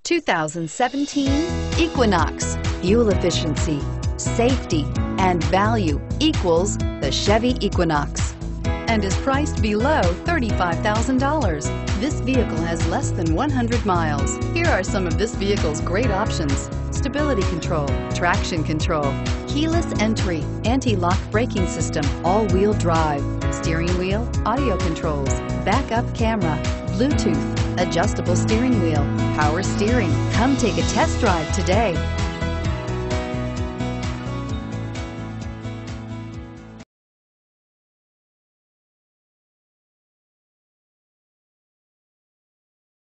2017 Equinox. Fuel efficiency, safety, and value equals the Chevy Equinox and is priced below $35,000. This vehicle has less than 100 miles. Here are some of this vehicle's great options: stability control, traction control, keyless entry, anti-lock braking system, all-wheel drive, steering wheel audio controls, backup camera, Bluetooth, adjustable steering wheel, power steering. Come take a test drive today.